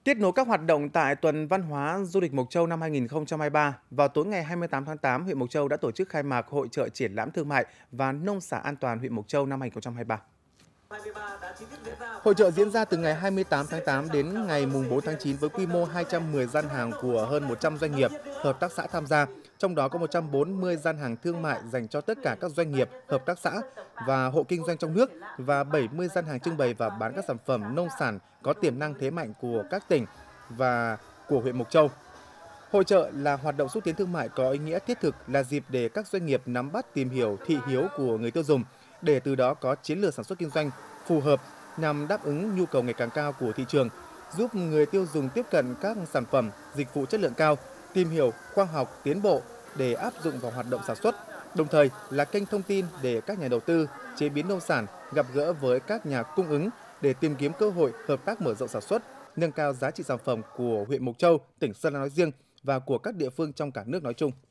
Tiếp nối các hoạt động tại Tuần Văn hóa Du lịch Mộc Châu năm 2023, vào tối ngày 28 tháng 8, huyện Mộc Châu đã tổ chức khai mạc Hội chợ triển lãm thương mại và nông sản an toàn huyện Mộc Châu năm 2023. Hội chợ diễn ra từ ngày 28 tháng 8 đến ngày mùng 4 tháng 9 với quy mô 210 gian hàng của hơn 100 doanh nghiệp, hợp tác xã tham gia, trong đó có 140 gian hàng thương mại dành cho tất cả các doanh nghiệp, hợp tác xã và hộ kinh doanh trong nước và 70 gian hàng trưng bày và bán các sản phẩm nông sản có tiềm năng thế mạnh của các tỉnh và của huyện Mộc Châu. Hội chợ là hoạt động xúc tiến thương mại có ý nghĩa thiết thực, là dịp để các doanh nghiệp nắm bắt, tìm hiểu thị hiếu của người tiêu dùng, để từ đó có chiến lược sản xuất kinh doanh phù hợp nhằm đáp ứng nhu cầu ngày càng cao của thị trường, giúp người tiêu dùng tiếp cận các sản phẩm, dịch vụ chất lượng cao, tìm hiểu khoa học tiến bộ để áp dụng vào hoạt động sản xuất, đồng thời là kênh thông tin để các nhà đầu tư chế biến nông sản gặp gỡ với các nhà cung ứng để tìm kiếm cơ hội hợp tác mở rộng sản xuất, nâng cao giá trị sản phẩm của huyện Mộc Châu, tỉnh Sơn La nói riêng và của các địa phương trong cả nước nói chung.